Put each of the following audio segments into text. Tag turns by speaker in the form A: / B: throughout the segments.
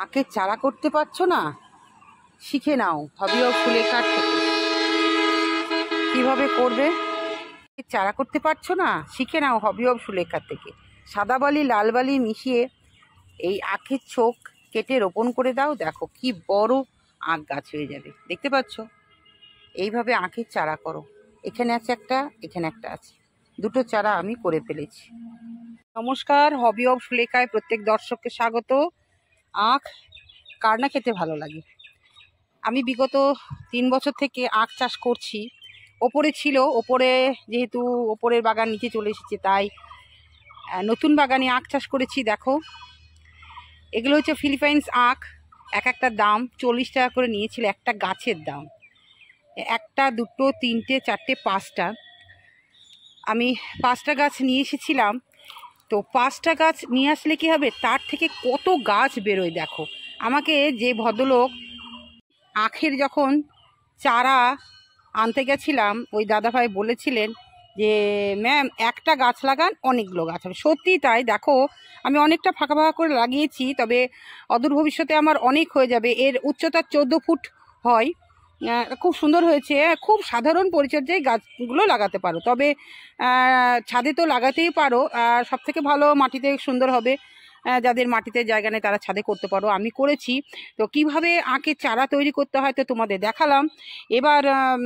A: আখের চারা করতে পারছো না? শিখে নাও হবি অফ সুলেখার থেকে কিভাবে করবে। চারা করতে পারছো না? শিখে নাও হবি অফ সুলেখার থেকে। সাদা বালি লাল বালি মিশিয়ে এই আখের ছোক কেটে রোপণ করে দাও, দেখো কি বড় আখ গাছ হয়ে যাবে। দেখতে পাচ্ছ? এইভাবে আখের চারা করো। এখানে আছে একটা, এখানে একটা আছে, দুটো চারা আমি করে ফেলেছি। নমস্কার, হবি অফ সুলেখায় প্রত্যেক দর্শককে স্বাগত। আখ কার না খেতে ভালো লাগে। আমি বিগত 3 বছর থেকে আখ চাষ করছি। ওপরে ছিল, ওপরে যেহেতু ওপরের বাগান নিচে চলে এসেছে, তাই নতুন বাগানে আখ চাষ করেছি। দেখো, এগুলো হচ্ছে ফিলিপাইন্স আখ। এক একটা দাম 40 টাকা করে নিয়েছিল একটা গাছের দাম। একটা, দুটো, তিনটে, চারটে, পাঁচটা, আমি 5টা গাছ নিয়ে এসেছিলাম। তো 5টা গাছ নিয়ে আসলে কি হবে, তার থেকে কত গাছ বেরোয় দেখো। আমাকে যে ভদ্রলোক আখের যখন চারা আনতে গেছিলাম, ওই দাদাভাই বলেছিলেন যে ম্যাম একটা গাছ লাগান, অনেকগুলো গাছ হবে। সত্যি তাই। দেখো, আমি অনেকটা ফাঁকা ফাঁকা করে লাগিয়েছি, তবে অদূর ভবিষ্যতে আমার অনেক হয়ে যাবে। এর উচ্চতা 14 ফুট হয়। খুব সুন্দর হয়েছে। খুব সাধারণ পরিচর্যায় গাছগুলো লাগাতে পারো, তবে ছাদে তো লাগাতেই পারো। আর সব থেকে ভালো মাটিতে সুন্দর হবে। যাদের মাটিতে জায়গা নেই তারা ছাদে করতে পারো, আমি করেছি। তো কিভাবে আখের চারা তৈরি করতে হয় তো তোমাদের দেখালাম। এবার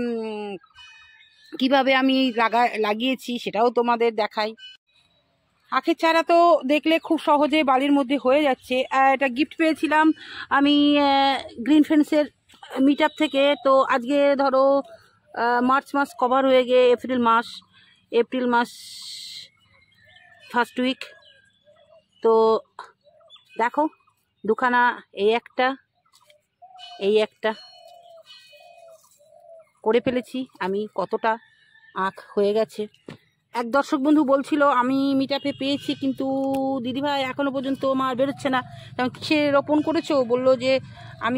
A: কিভাবে আমি লাগিয়েছি সেটাও তোমাদের দেখাই। আখের চারা তো দেখলে খুব সহজে বাড়ির মধ্যে হয়ে যাচ্ছে। এটা গিফট পেয়েছিলাম আমি গ্রিন ফ্রেন্ডসের মিট আপ থেকে। তো আজকে ধরো মার্চ মাস কভার হয়ে গিয়ে এপ্রিল মাস ফার্স্ট উইক। তো দেখো, দুখানা, এই একটা করে ফেলেছি আমি। কতটা আখ হয়ে গেছে। এক দর্শক বন্ধু বলছিল আমি মিট আপে পেয়েছি, কিন্তু দিদিভাই এখনো পর্যন্ত আমার বেরোচ্ছে না। তখন কিসে রোপণ করেছো? বললো যে আমি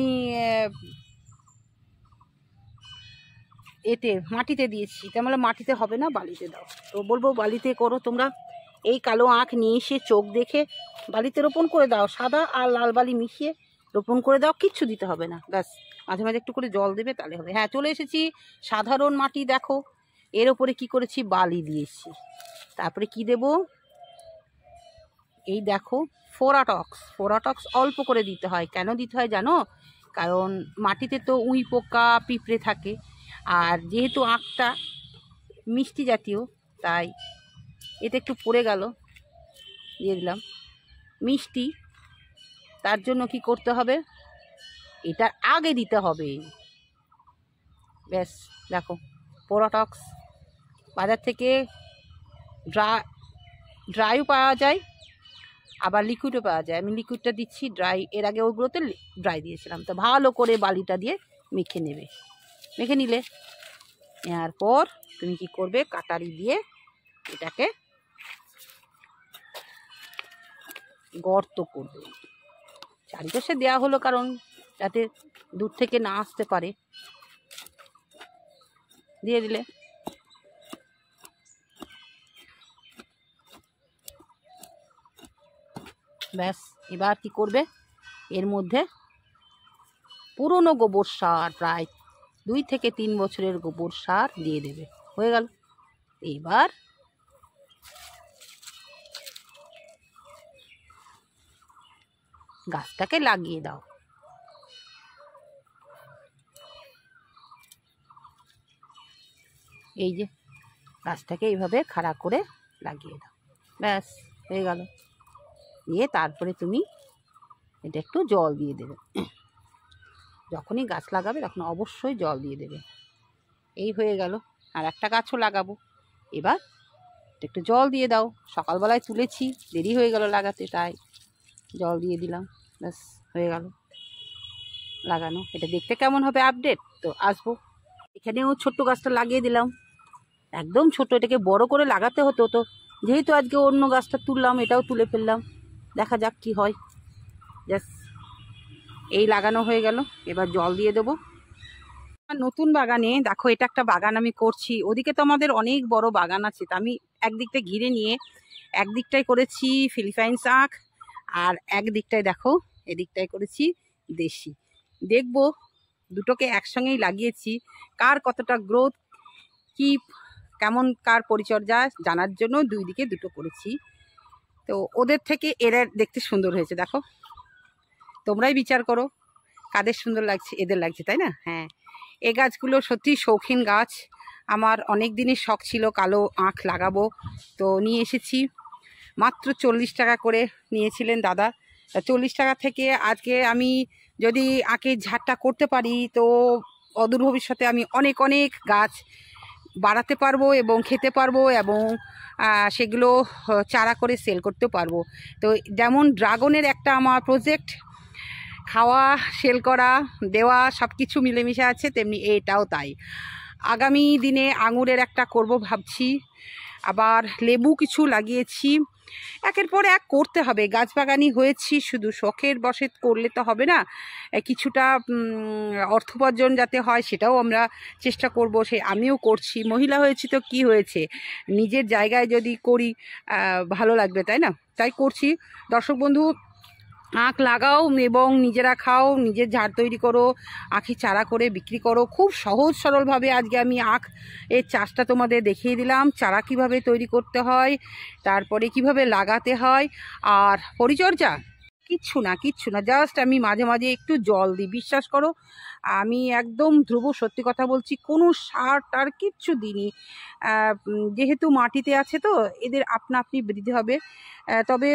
A: মাটিতে দিয়েছি। তাহলে মাটিতে হবে না, বালিতে দাও। তো বলবো বালিতে করো তোমরা। এই কালো আখ নিয়ে এসে চোখ দেখে বালিতে রোপণ করে দাও। সাদা আর লাল বালি মিশিয়ে রোপণ করে দাও, কিচ্ছু দিতে হবে না। ব্যাস মাঝে মাঝে একটু করে জল দেবে, তাহলে হবে। হ্যাঁ, চলে এসেছি। সাধারণ মাটি দেখো, এর ওপরে কি করেছি, বালি দিয়েছি। তারপরে কি দেব, এই দেখো ফোরাটক্স অল্প করে দিতে হয়। কেন দিতে হয় জানো? কারণ মাটিতে তো উই পোকা পিঁপড়ে থাকে, আর যেহেতু আখটা মিষ্টি জাতীয়, তাই এটা একটু পড়ে গেল, দিয়ে দিলাম। মিষ্টি, তার জন্য কি করতে হবে, এটার আগে দিতে হবে। ব্যাস দেখো, ফোরাটক্স বাজার থেকে ড্রাইও পাওয়া যায়, আবার লিকুইডও পাওয়া যায়। আমি লিকুইডটা দিচ্ছি, ড্রাই এর আগে ওগুলোতে ড্রাই দিয়েছিলাম। তো ভালো করে বালিটা দিয়ে মেখে নেবে। মেখে নিলে নেওয়ার পর তুমি কি করবে, কাটারি দিয়ে এটাকে গর্ত করবে। চারিপাশে দেওয়া হলো কারণ যাতে দূর থেকে না আসতে পারে। দিয়ে দিলে ব্যাস। এবার কি করবে, এর মধ্যে পুরনো গোবর সার, প্রায় 2 থেকে 3 বছরের গোবর সার দিয়ে দেবে। হয়ে গেল। এবার গাছটাকে লাগিয়ে দাও। এই যে গাছটাকে এইভাবে খাড়া করে লাগিয়ে দাও। ব্যাস হয়ে গেল। দিয়ে তারপরে তুমি এটা একটু জল দিয়ে দেবে। যখনই গাছ লাগাবে তখন অবশ্যই জল দিয়ে দেবে। এই হয়ে গেল। আর একটা গাছও লাগাবো, এবার একটু জল দিয়ে দাও। সকালবেলায় তুলেছি, দেরি হয়ে গেল লাগাতে, তাই জল দিয়ে দিলাম। ব্যাস হয়ে গেল লাগানো। এটা দেখতে কেমন হবে আপডেট তো আসবো। এখানেও ছোট্ট গাছটা লাগিয়ে দিলাম, একদম ছোট। এটাকে বড় করে লাগাতে হতো, তো যেহেতু আজকে অন্য গাছটা তুললাম, এটাও তুলে ফেললাম। দেখা যাক কি হয়। জাস্ট এই লাগানো হয়ে গেল। এবার জল দিয়ে দেবো। নতুন বাগানে দেখো, এটা একটা বাগান আমি করছি। ওদিকে তো আমাদের অনেক বড় বাগান আছে, তো আমি একদিকটা ঘিরে নিয়ে একদিকটাই করেছি ফিলিপাইন্স আখ, আর একদিকটায় দেখো এদিকটায় করেছি দেশি। দেখব দুটোকে একসঙ্গেই লাগিয়েছি, কার কতটা গ্রোথ, কি কেমন কার পরিচর্যা জানার জন্য দুই দিকে দুটো করেছি। তো ওদের থেকে এরা দেখতে সুন্দর হয়েছে, দেখো তোমরাই বিচার করো কাদের সুন্দর লাগছে, এদের লাগছে তাই না? হ্যাঁ, এই গাছগুলো সত্যি শৌখিন গাছ। আমার অনেক দিনের শখ ছিল কালো আখ লাগাবো, তো নিয়ে এসেছি। মাত্র 40 টাকা করে নিয়েছিলেন দাদা। 40 টাকা থেকে আজকে আমি যদি আখের ঝাড়টা করতে পারি তো অদূর ভবিষ্যতে আমি অনেক অনেক গাছ বাড়াতে পারবো এবং খেতে পারবো, এবং সেগুলো চারা করে সেল করতেও পারবো। তো যেমন ড্রাগনের একটা আমার প্রজেক্ট, খাওয়া, সেল করা, দেওয়া সব কিছু মিলেমিশে আছে, তেমনি এটাও তাই। আগামী দিনে আঙুরের একটা করব ভাবছি, আবার লেবু কিছু লাগিয়েছি। একের পর এক করতে হবে, গাছ বাগানি হয়েছি, শুধু শখের বশে করলে তো হবে না, কিছুটা অর্থোপার্জন যাতে হয় সেটাও আমরা চেষ্টা করব। সে আমিও করছি, মহিলা হয়েছি তো কি হয়েছে, নিজের জায়গায় যদি করি ভালো লাগবে তাই না? তাই করছি। দর্শক বন্ধু, আখ লাগাও এবং নিজেরা খাও, নিজের ঝাড় তৈরি করো, আখের চারা করে বিক্রি করো। খুব সহজ সরলভাবে আজকে আমি আখ এর চাষটা তোমাদের দেখিয়ে দিলাম, চারা কিভাবে তৈরি করতে হয়, তারপরে কিভাবে লাগাতে হয়, আর পরিচর্যা কিচ্ছু না, কিচ্ছু না, জাস্ট আমি মাঝে মাঝে একটু জল দিই। বিশ্বাস করো আমি একদম ধ্রুব সত্যি কথা বলছি, কোনো সার টার কিচ্ছু দিইনি। যেহেতু মাটিতে আছে তো এদের আপনা আপনি বৃদ্ধি হবে। তবে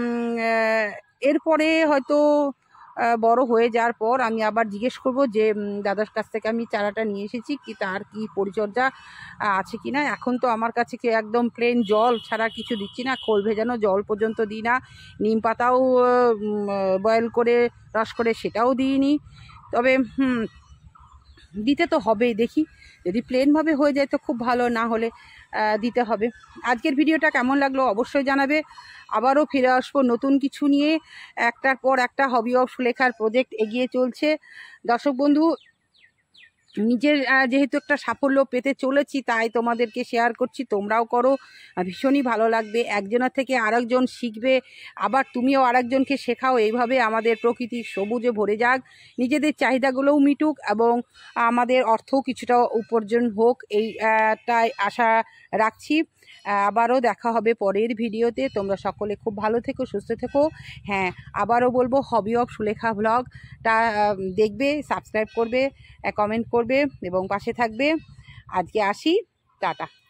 A: এরপরে হয়তো বড় হয়ে যাওয়ার পর আমি আবার জিজ্ঞেস করব যে দাদার কাছ থেকে আমি চারাটা নিয়ে এসেছি, কি তার কি পরিচর্যা আছে কি না। এখন তো আমার কাছে কি একদম প্লেন জল ছাড়া কিছু দিচ্ছি না, খোল ভেজানো জল পর্যন্ত দিই না, নিম পাতাও বয়েল করে রস করে সেটাও দিইনি। তবে দিতে তো হবেই, দেখি যদি প্লেনভাবে হয়ে যায় তো খুব ভালো, না হলে দিতে হবে। আজকের ভিডিওটা কেমন লাগলো অবশ্যই জানাবে। আবারও ফিরে আসবো নতুন কিছু নিয়ে, একটার পর একটা হবি অফ সুলেখার প্রজেক্ট এগিয়ে চলছে। দর্শক বন্ধু, নিজের যেহেতু একটা সাফল্য পেতে চলেছি তাই তোমাদেরকে শেয়ার করছি, তোমরাও করো, ভীষণই ভালো লাগবে। একজনের থেকে আরেকজন শিখবে, আবার তুমিও আরেকজনকে শেখাও, এইভাবে আমাদের প্রকৃতি সবুজে ভরে যাক, নিজেদের চাহিদাগুলোও মিটুক এবং আমাদের অর্থও কিছুটা উপার্জন হোক, এইটাই আশা রাখছি। আবারও দেখা হবে পরের ভিডিওতে। তোমরা সকলে খুব ভালো থেকো, সুস্থ থেকো। হ্যাঁ, আবারও বলবো হবি অফ সুলেখা ব্লগটা দেখবে, সাবস্ক্রাইব করবে, কমেন্ট করবে এবং পাশে থাকবে। আজকে আসি, টাটা।